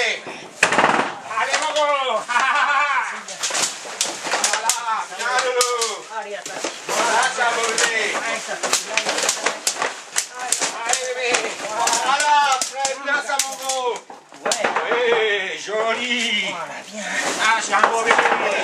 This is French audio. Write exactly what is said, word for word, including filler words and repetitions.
bébé. Allez, mon gros. Voilà, bien, loulou. Voilà, ça, mon bébé. Allez, bébé. Voilà, très bien, ça, mon gros. Oui, joli. Ah, c'est un beau bébé.